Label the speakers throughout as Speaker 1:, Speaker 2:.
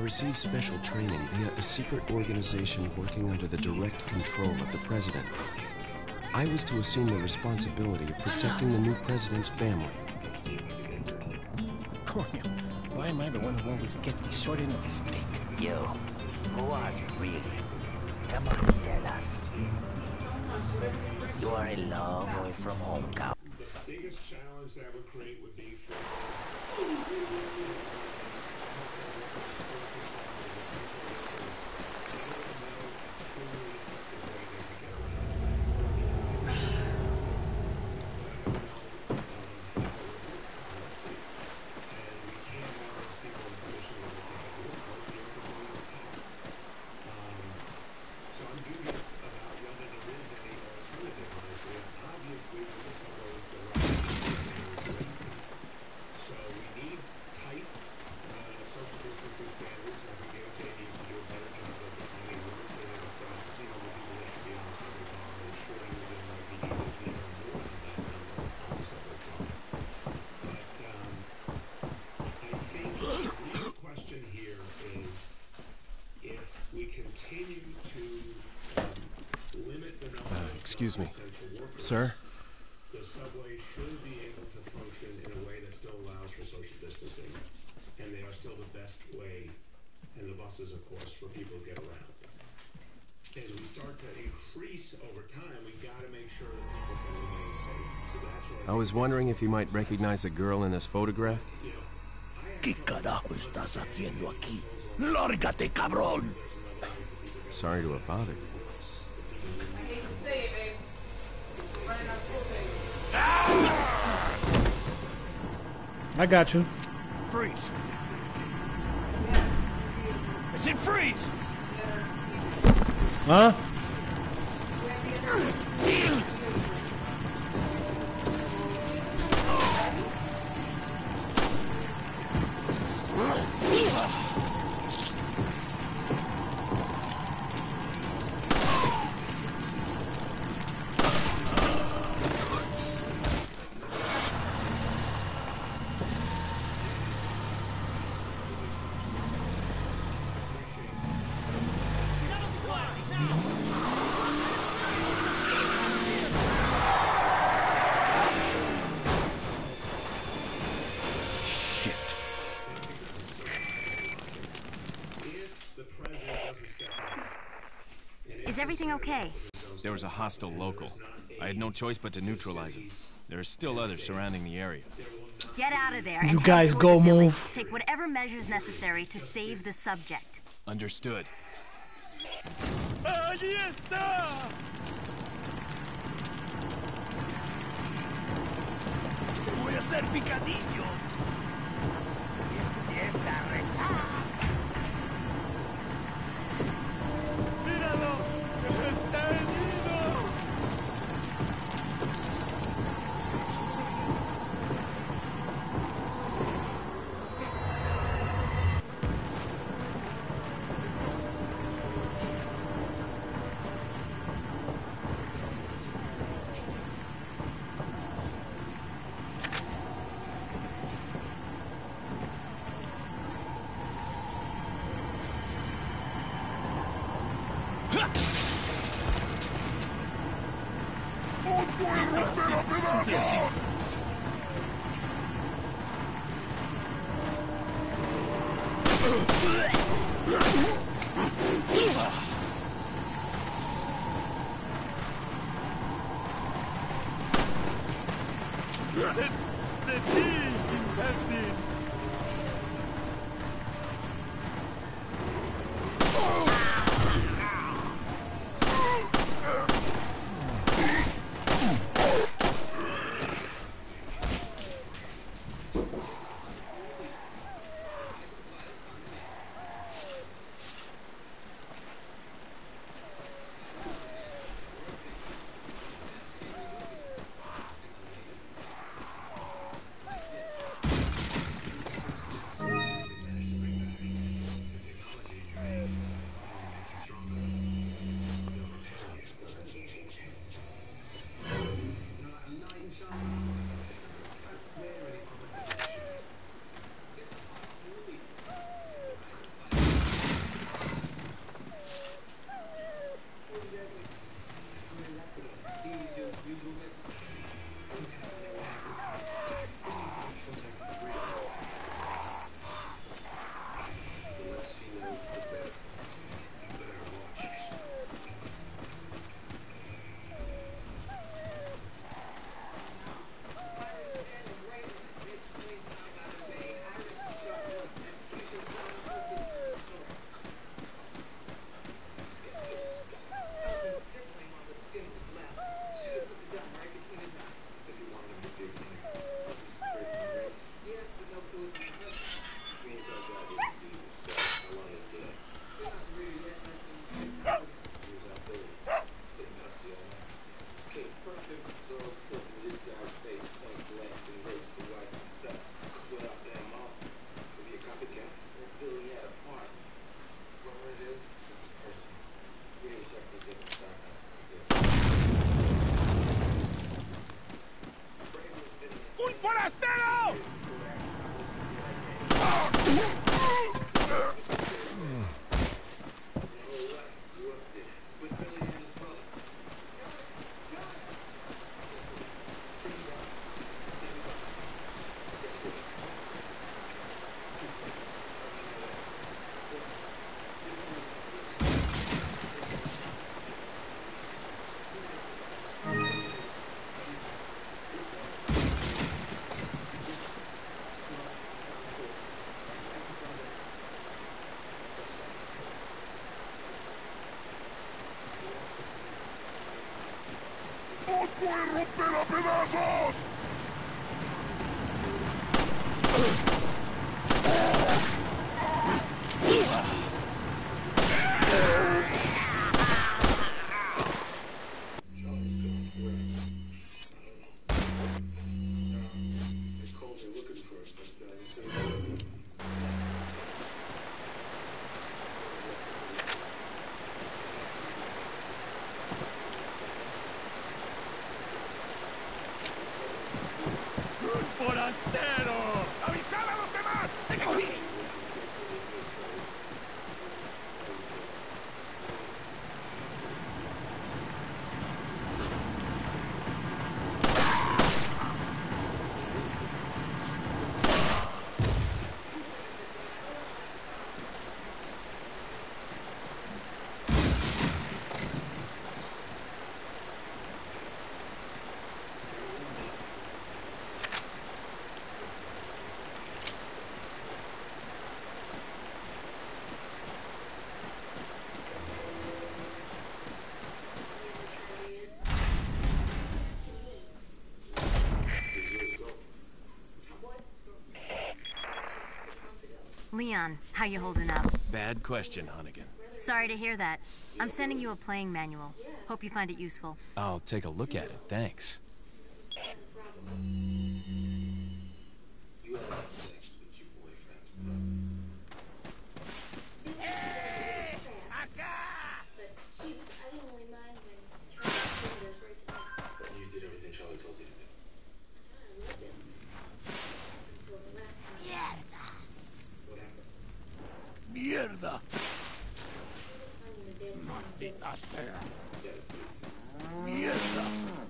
Speaker 1: received special training via a secret organization working under the direct control of the president. I was to assume the responsibility of protecting the new president's family.
Speaker 2: Coño, why am I the one who always gets the short end of the stick?
Speaker 3: Yo, who are you really? Come on and tell us. You are a long way from home, cow.
Speaker 4: The biggest challenge that would create would be for...
Speaker 1: Excuse me. Sir?
Speaker 4: The subway should be able to function in a way that still allows for social distancing. And they are still the best way, and the buses, of course, for people to get around. As we start to increase over time, we got to make sure that people can remain safe. So that's what
Speaker 1: I was wondering if you might recognize the girl in this photograph.
Speaker 3: ¿Qué carajo estás haciendo aquí? ¡Lárgate, cabrón!
Speaker 1: Sorry to have bothered.
Speaker 5: I got you.
Speaker 3: Freeze! I said freeze!
Speaker 5: Huh?
Speaker 6: Is everything okay?
Speaker 7: There was a hostile local. I had no choice but to neutralize him. There are still others surrounding the area.
Speaker 6: Get out of there
Speaker 5: You
Speaker 6: and
Speaker 5: guys
Speaker 6: head
Speaker 5: go
Speaker 6: toward the village.
Speaker 5: move.
Speaker 6: Take whatever measures necessary to save the subject.
Speaker 7: Understood.
Speaker 3: ¡Allí está! ¡Te voy a hacer picadillo! Empieza a rezar. ¡Míralo! ¡Está herido! The team, Captain. forastero!
Speaker 8: ¡Os voy a romper a pedazos!
Speaker 3: ¡Forastero! ¡Avisad a los demás! ¡Te cogí!
Speaker 6: Leon, how you holding up?
Speaker 7: Bad question, Hunnigan.
Speaker 6: Sorry to hear that. I'm sending you a playing manual. Hope you find it useful.
Speaker 7: I'll take a look at it, thanks.
Speaker 4: You did everything Charlie told you to do. What happened?
Speaker 3: ¡Mierda! ¡Maldita sea! ¡Mierda!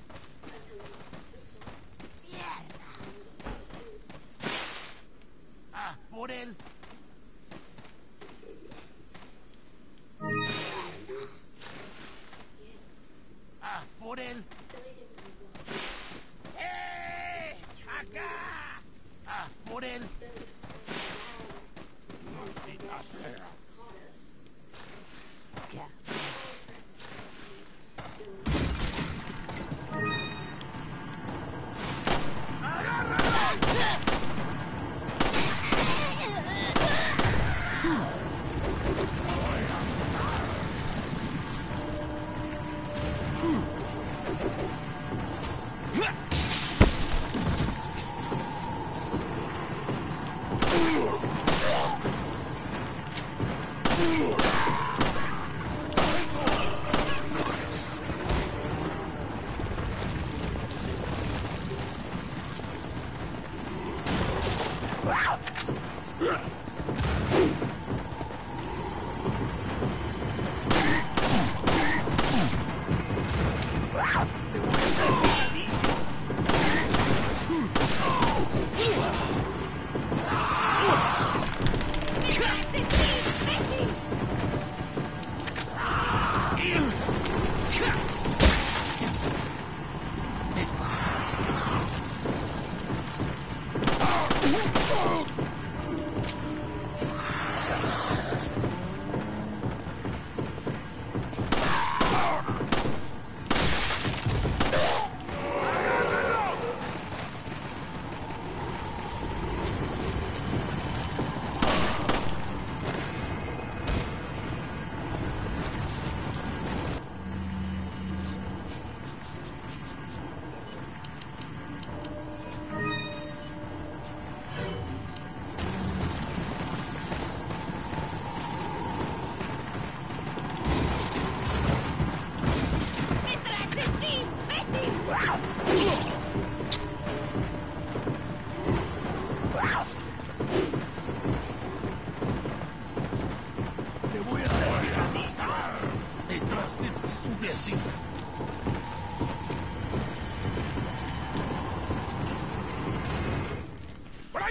Speaker 3: ¡Ah, por él! ¡Ah, por él! ¡Eh! ¡Acá! ¡Ah, por él! ¡Maldita sea!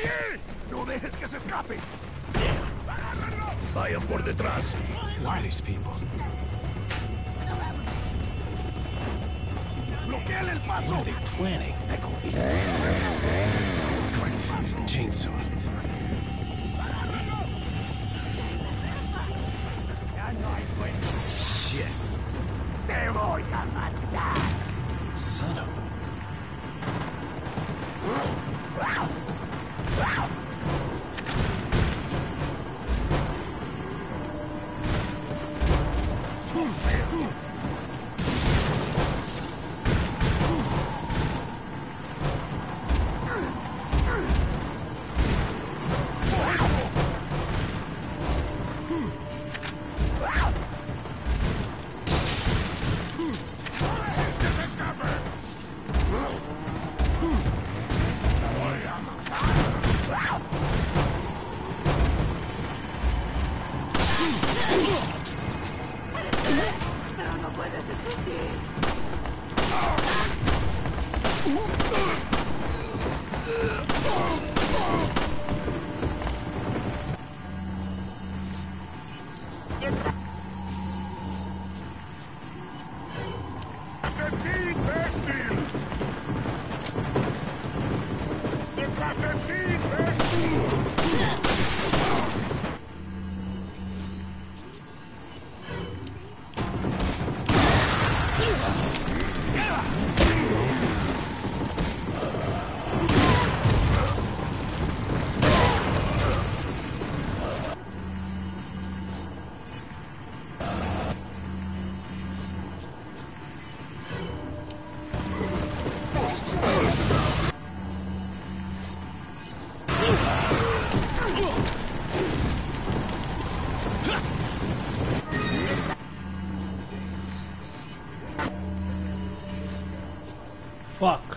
Speaker 8: allí! ¡No dejes que se escape!
Speaker 7: Vayan por detrás.
Speaker 1: Who are these people?
Speaker 8: ¡Bloqueale el paso!
Speaker 1: What are they planning? Chainsaw. Shit.
Speaker 3: Te voy a matar.
Speaker 1: Son of a...
Speaker 5: Fuck.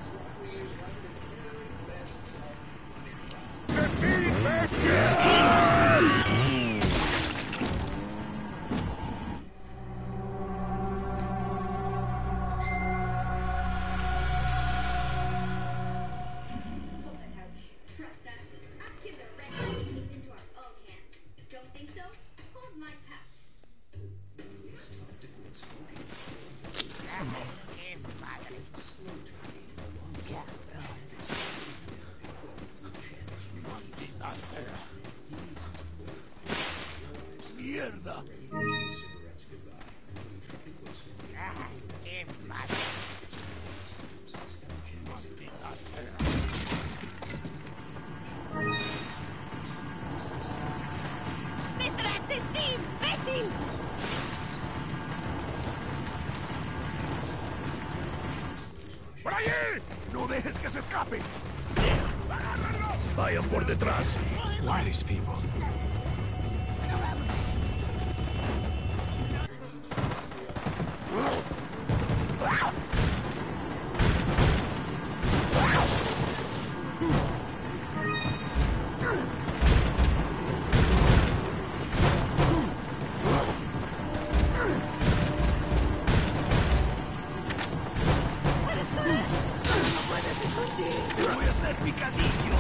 Speaker 8: ¡Mierda!
Speaker 9: ¡Detrás de ti, imbécil!
Speaker 8: ¡Por allí! ¡No dejes que se escape!
Speaker 7: Vayan por detrás.
Speaker 1: Who are these people?
Speaker 8: ¡Te voy a hacer picadillo!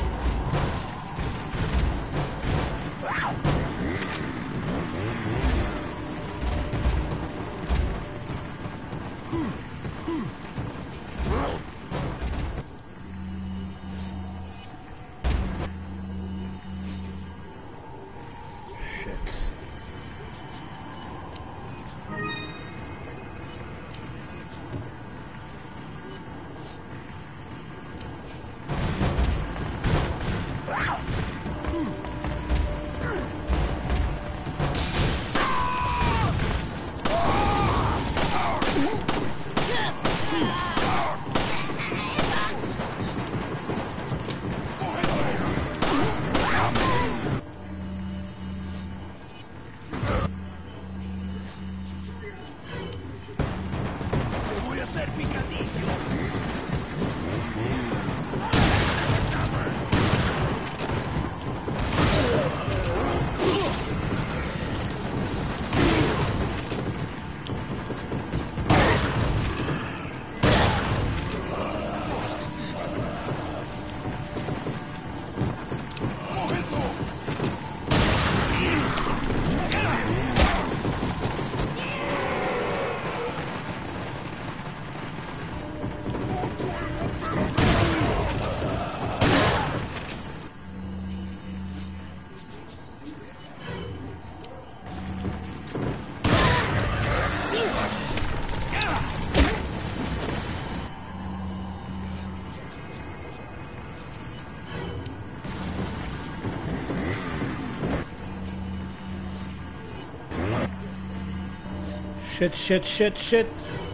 Speaker 5: Shit, shit, shit, shit.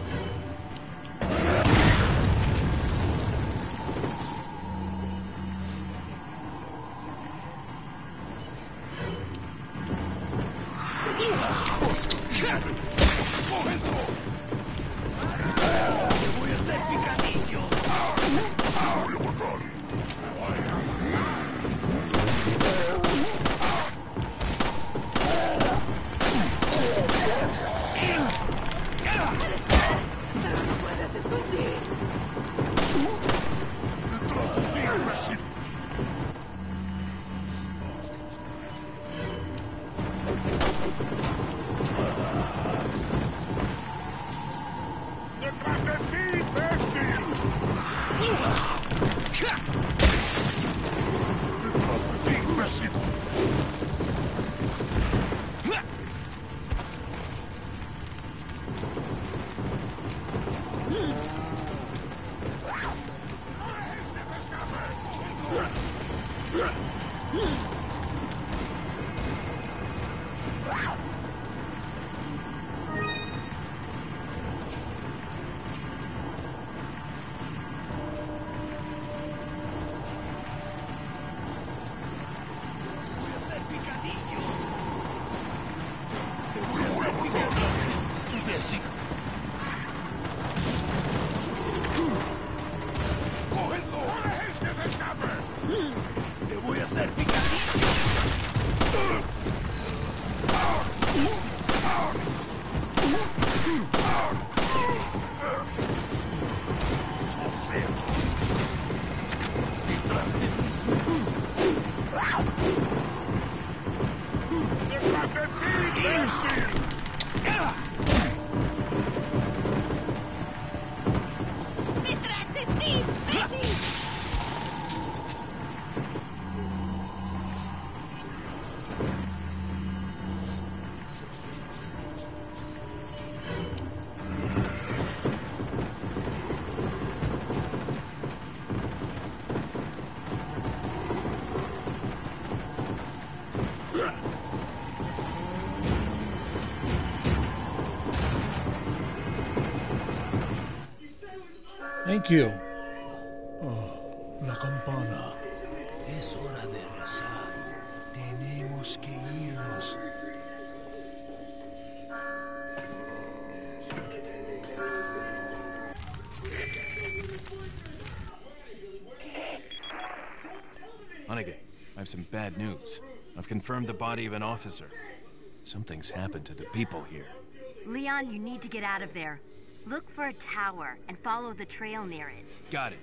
Speaker 8: ¡Detrás de ti, imbécil! ¡Detrás de ti, imbécil!
Speaker 5: Thank you.
Speaker 2: La campana.
Speaker 3: Es hora de rezar. Tenemos que irnos.
Speaker 7: Honegger, I have some bad news. I've confirmed the body of an officer. Something's happened to the people here.
Speaker 6: Leon, you need to get out of there. Look for a tower and follow the trail near it.
Speaker 7: Got it.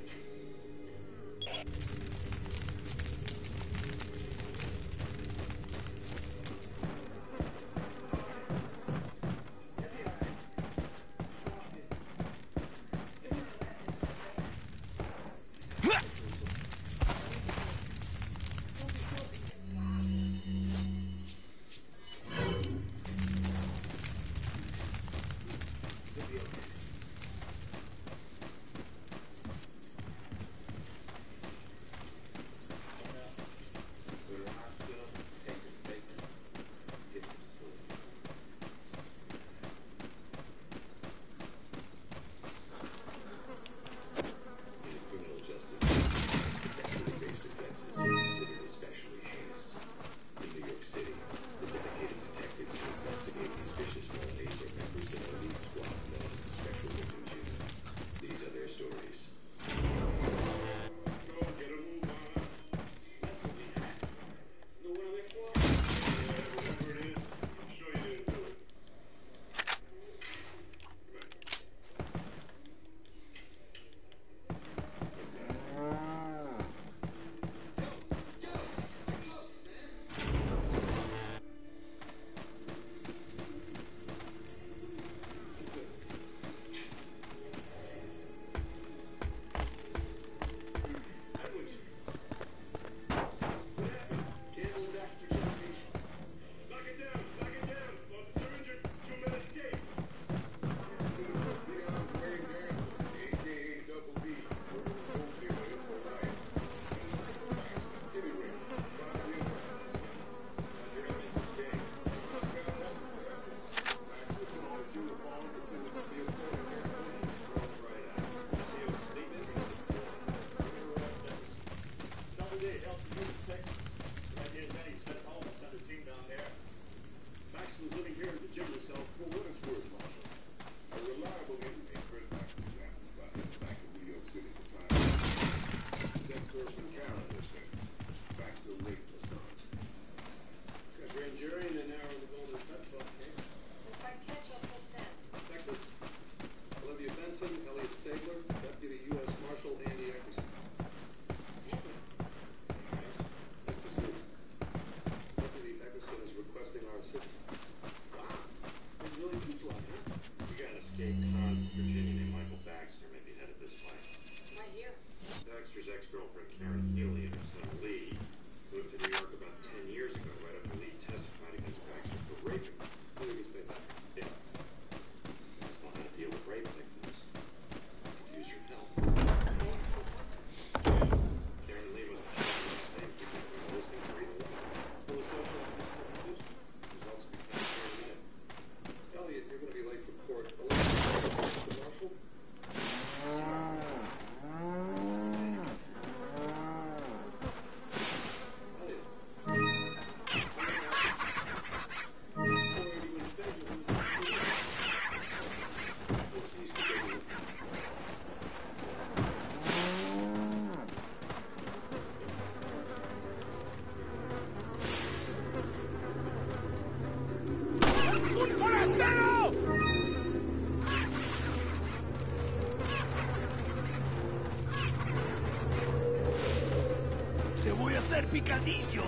Speaker 4: Karen Thiele and her son Lee moved to New York about 10 years ago, right after Lee testified against Baxter for raping her. Louis been dead. That's not how to deal with rape victims. Use your help. Karen Lee was the same people from listening to read along. Full of social issues. Results of the minute. Elliot, you're going to be late for court. Mr. Marshall?
Speaker 8: ¡Un forastero! Te voy a hacer picadillo.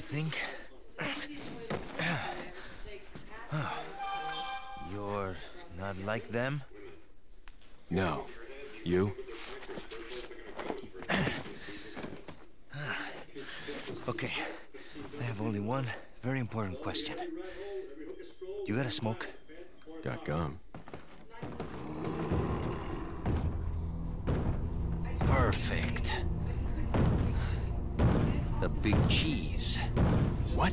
Speaker 3: think? You're not like them?
Speaker 7: No. You?
Speaker 3: Okay, I have only one very important question. You got a smoke?
Speaker 7: Got gum.
Speaker 3: Perfect. The big cheese.
Speaker 7: What?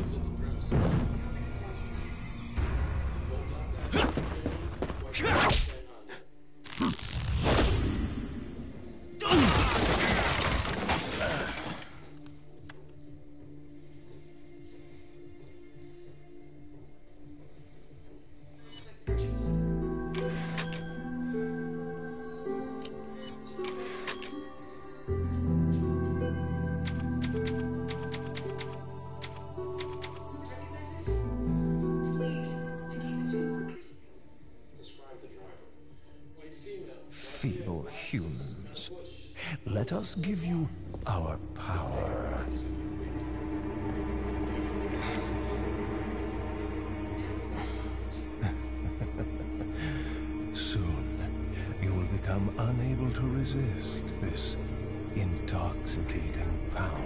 Speaker 8: Feeble humans, let us give you our power. Soon, you will become unable to resist this intoxicating power.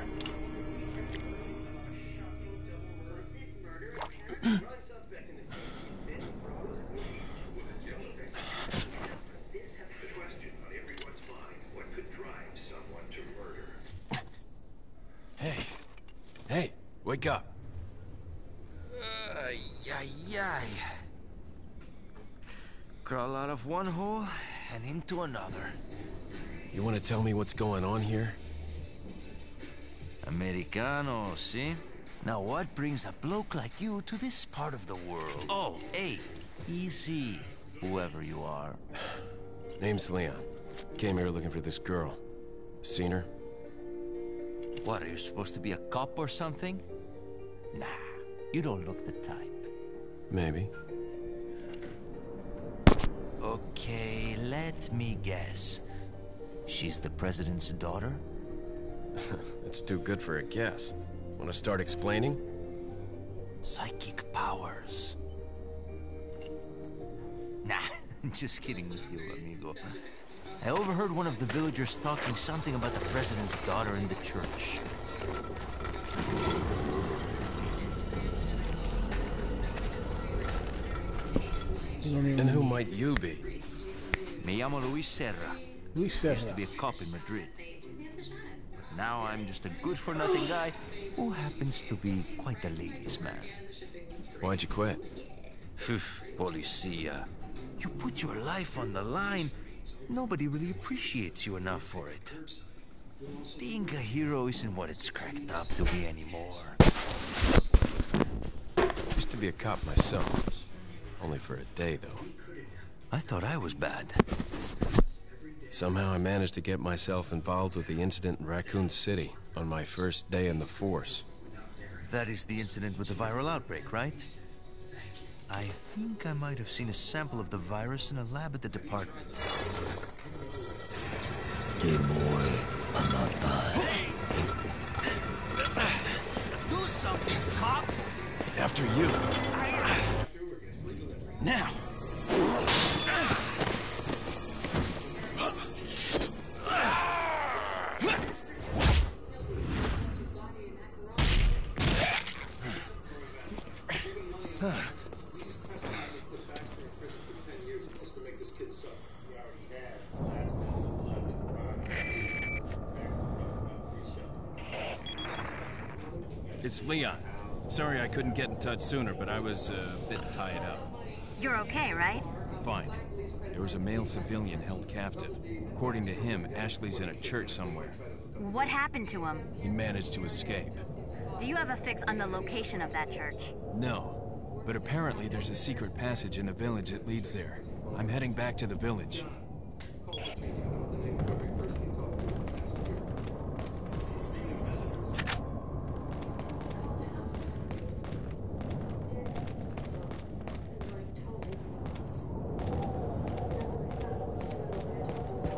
Speaker 7: Hey, wake up.
Speaker 3: Yay. Crawl out of one hole and into another.
Speaker 7: You want to tell me what's going on here?
Speaker 3: Americano, see? Now what brings a bloke like you to this part of the world? Oh, hey, easy, whoever you are.
Speaker 7: Name's Leon. Came here looking for this girl. Seen her?
Speaker 3: What, are you supposed to be a cop or something? Nah, you don't look the type.
Speaker 7: Maybe.
Speaker 3: Okay, let me guess. She's the president's daughter?
Speaker 7: That's too good for a guess. Want to start explaining?
Speaker 3: Psychic powers. Nah, just kidding with you, amigo. I overheard one of the villagers talking something about the president's daughter in the church.
Speaker 7: And who might you be?
Speaker 3: Me llamo Luis Serra.
Speaker 5: Luis Serra.
Speaker 3: Used to be a cop in Madrid. Now I'm just a good-for-nothing guy who happens to be quite the ladies' man.
Speaker 7: Why'd you quit?
Speaker 3: Phew, policia. You put your life on the line. Nobody really appreciates you enough for it. Being a hero isn't what it's cracked up to be anymore.
Speaker 7: Used to be a cop myself. Only for a day, though.
Speaker 3: I thought I was bad.
Speaker 7: Somehow I managed to get myself involved with the incident in Raccoon City on my first day in the force.
Speaker 3: That is the incident with the viral outbreak, right? I think I might have seen a sample of the virus in a lab at the department.
Speaker 8: Hey boy, I'm not dying.
Speaker 3: Do something, cop!
Speaker 7: After you. Now! It's Leon. Sorry I couldn't get in touch sooner, but I was a bit tied up.
Speaker 6: You're okay, right?
Speaker 7: Fine. There was a male civilian held captive. According to him, Ashley's in a church somewhere.
Speaker 6: What happened to him?
Speaker 7: He managed to escape.
Speaker 6: Do you have a fix on the location of that church?
Speaker 7: No, but apparently there's a secret passage in the village that leads there. I'm heading back to the village.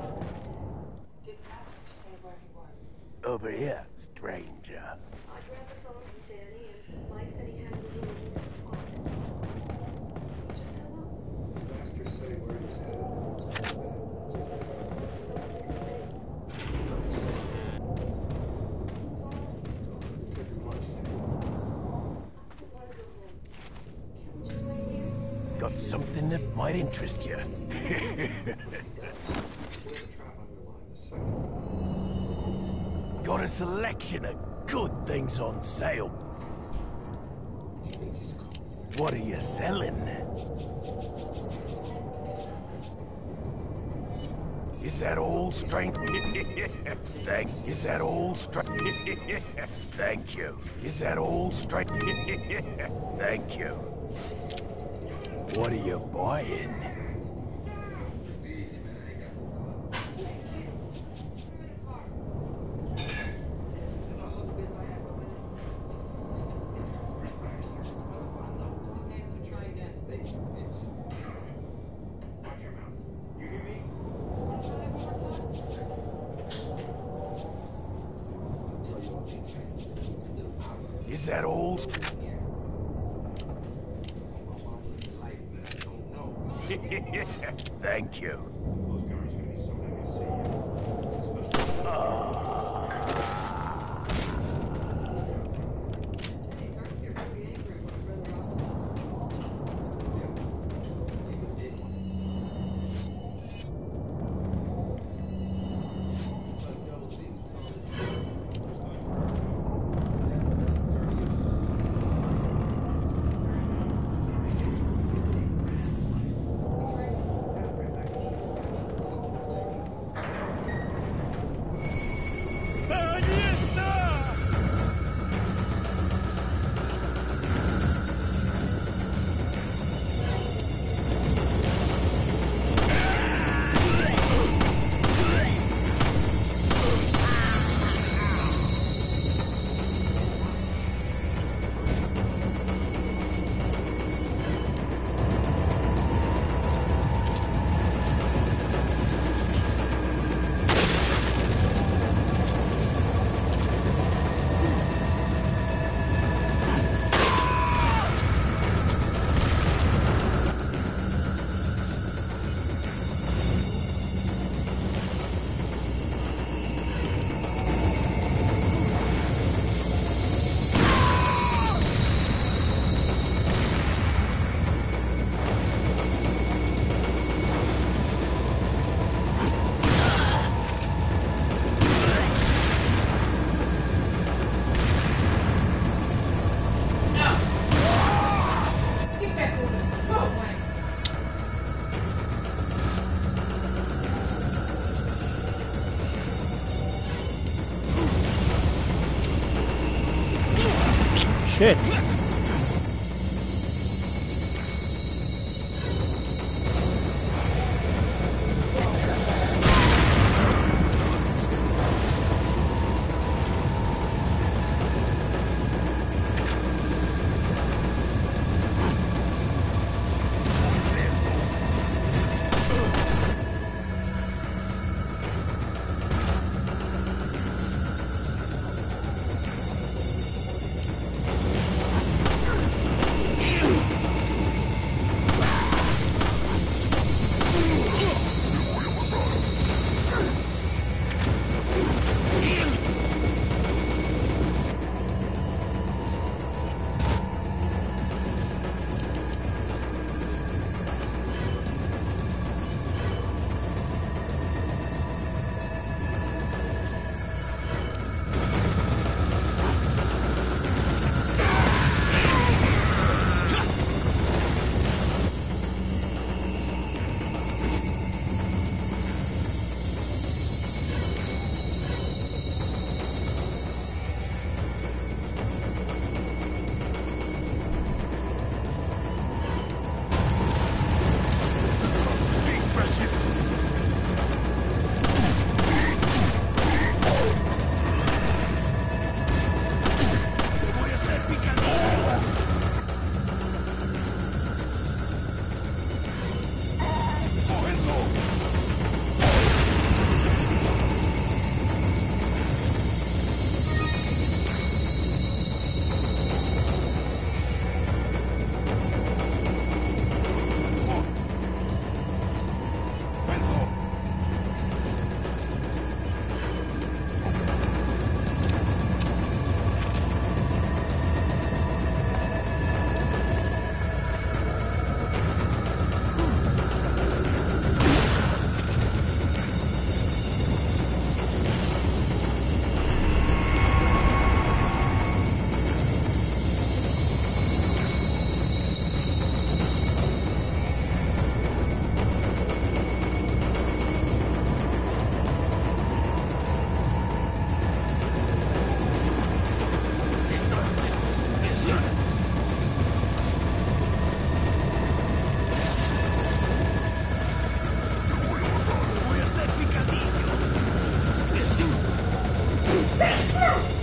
Speaker 8: Over here, stranger. got something that might interest you. Got a selection of good things on sale. What are you selling? Is that all strength? Is that all strength? Thank you. Is that all strength? Thank you. What are you buying? Is that all? Thank you.
Speaker 5: Shit.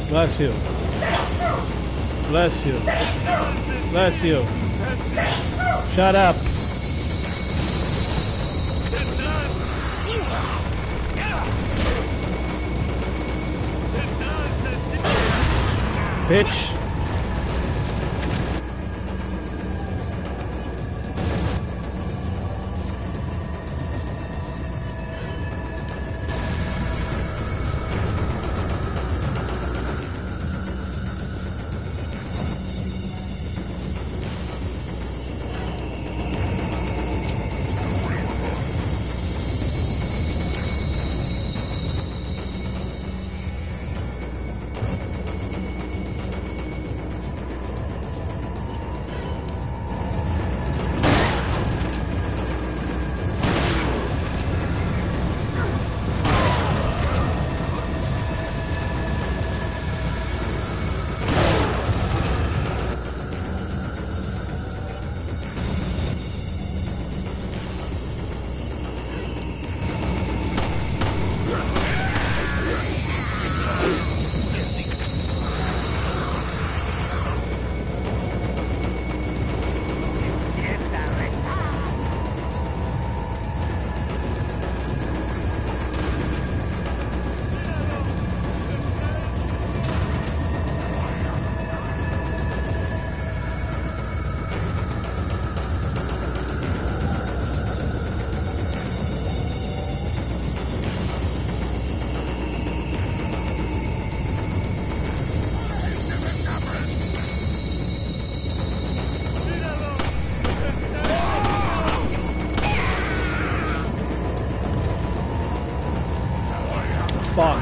Speaker 5: Bless you. Bless you. Bless you. Shut up. Bitch. Fuck.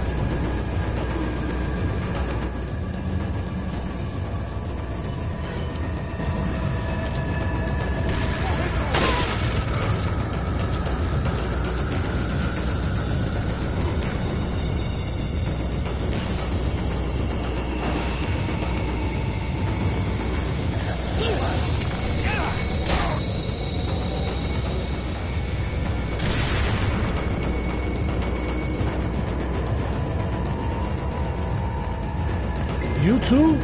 Speaker 5: You too?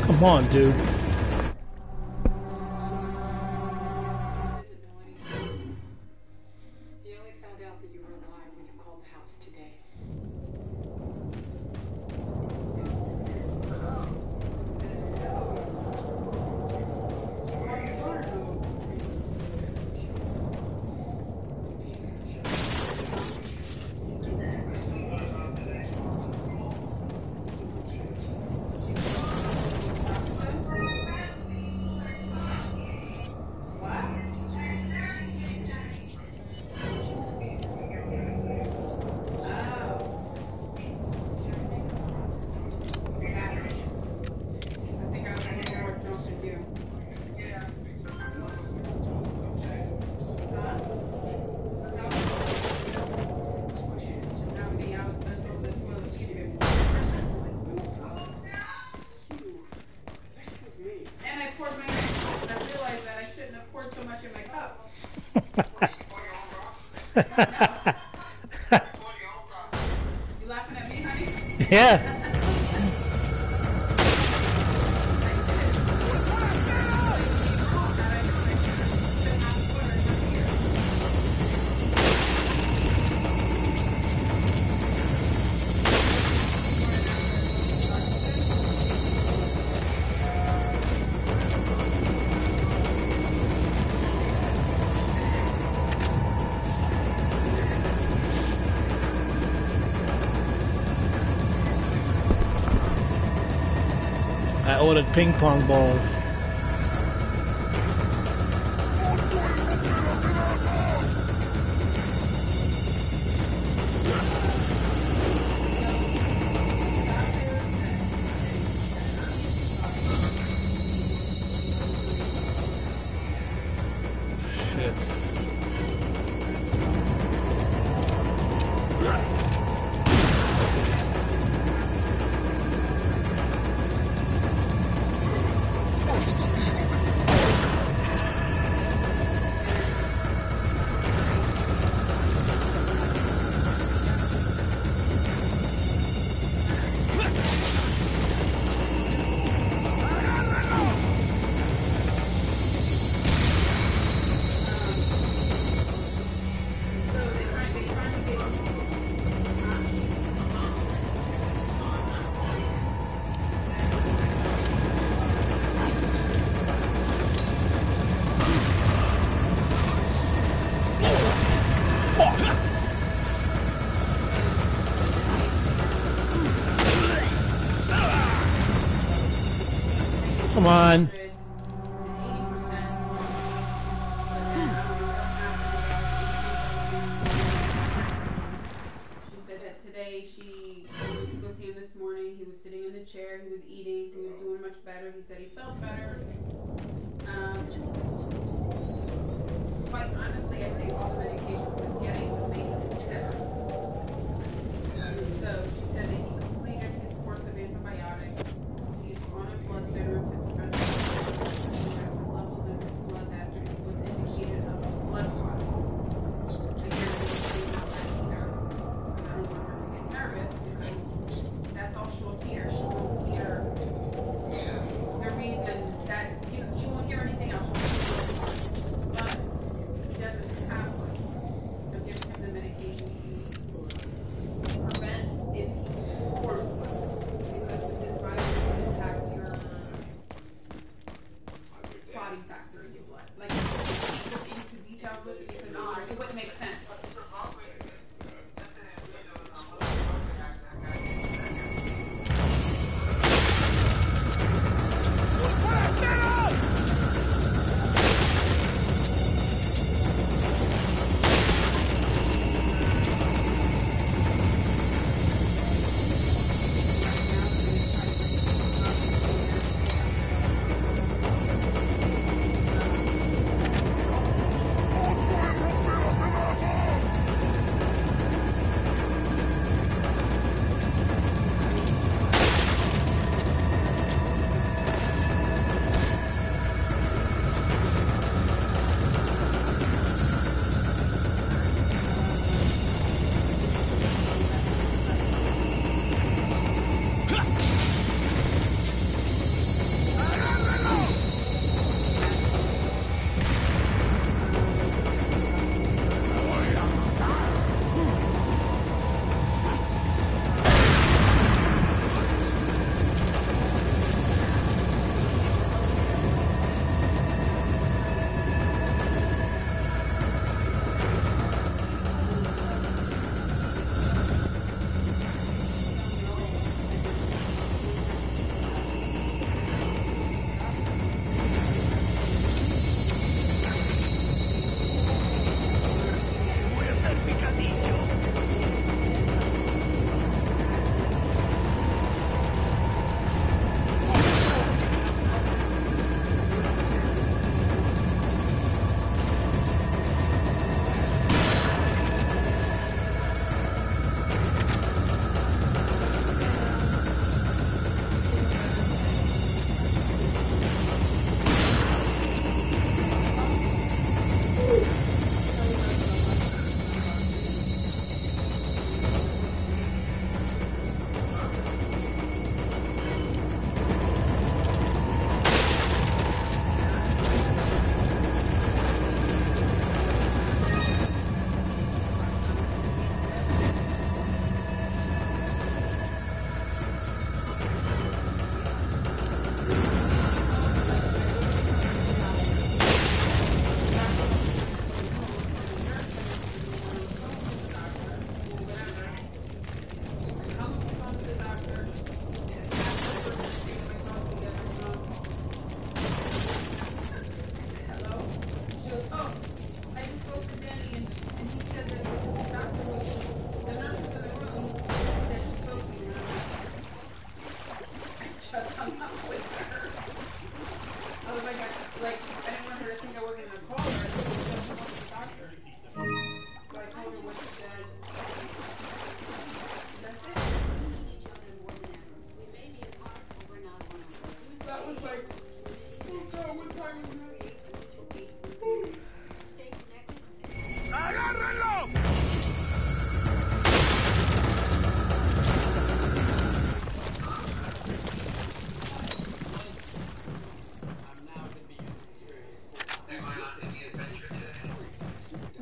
Speaker 5: Come on, dude.
Speaker 9: He only found out that you were alive when you called the house today.
Speaker 10: You laughing at me, honey?
Speaker 5: Yeah. I ordered ping pong balls. Come on.
Speaker 10: She said that today she went to go see him this morning. He was sitting in the chair, he was eating, he was doing much better. He said he felt better. Quite honestly, I think all the medications was getting to make him sicker. So she said that he completed his course of antibiotics. He's on a blood thinner to prevent levels in his blood that was indicated of blood clot. Again, I don't want her to get nervous because that's all she'll hear. She won't hear the reason that, she won't hear anything else. But he doesn't have one. I'm giving him the medication.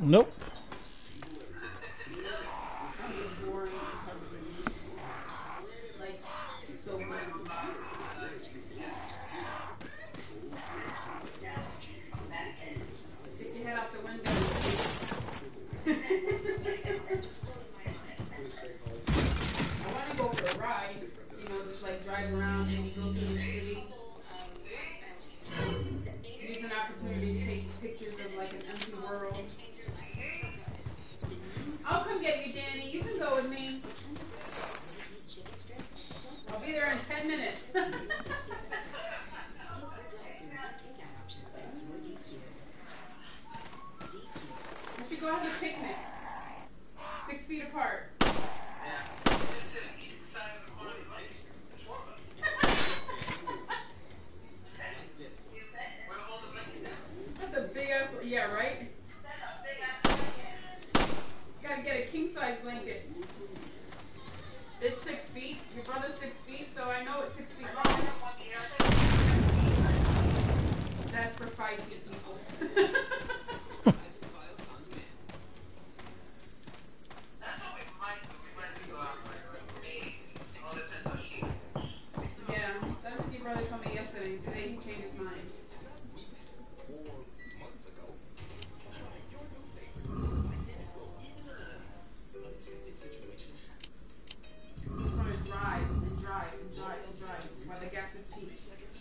Speaker 5: Nope.
Speaker 10: Stick your head out the window. I want to go for a ride, you know, just like drive around and go through the city. Use an opportunity to take pictures of like an empty world. I'll come get you, Danny. You can go with me. I'll be there in 10 minutes. We should go have a picnic. 6 feet apart. That's a big ass, yeah, right? You gotta get a king size blanket. It's 6 feet. Your brother's 6 feet, so I know it's 6 feet long. That's for 5 feet people. Yeah, that's what your brother told me yesterday. Today he changed his mind. Just want to drive and drive and drive and drive while the gas is cheap.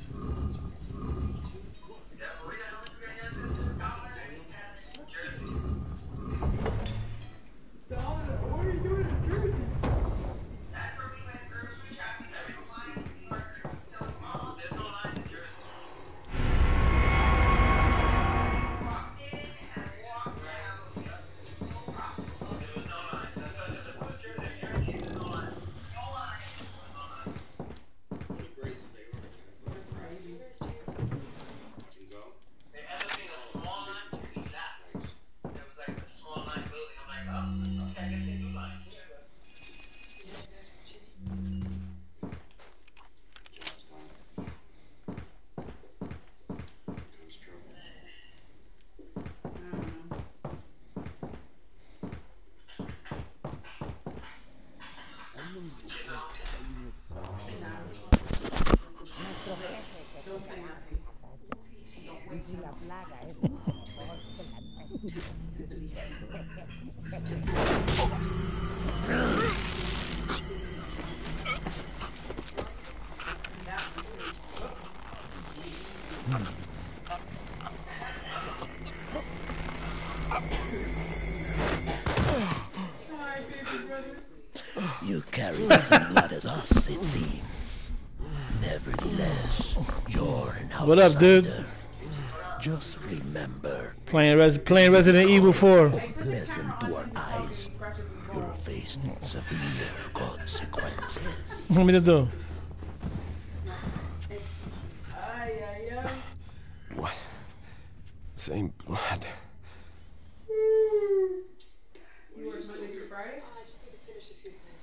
Speaker 10: So, what are you doing in Jersey?
Speaker 8: You carry the same blood as us, it seems. Nevertheless, you're an outsider.
Speaker 5: What up, dude?
Speaker 8: Just remember,
Speaker 5: Playing Resident Evil 4.
Speaker 8: pleasant to our eyes, you'll face severe consequences.
Speaker 5: What me to do?
Speaker 1: What? Same blood.
Speaker 10: You work Monday through Friday?
Speaker 9: I just need to finish a few things.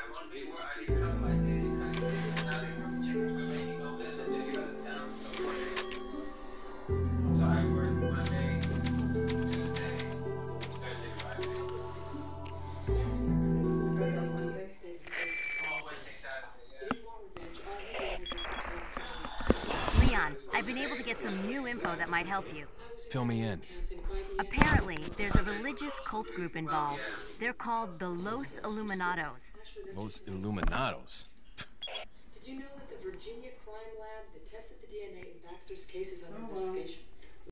Speaker 6: Leon, I've been able to get some new info that might help you.
Speaker 7: Fill me in.
Speaker 6: Apparently, there's a religious cult group involved. They're called the Los Illuminados.
Speaker 7: Los Illuminados?
Speaker 9: Did you know that the Virginia Crime Lab that tested the DNA in Baxter's case is under investigation?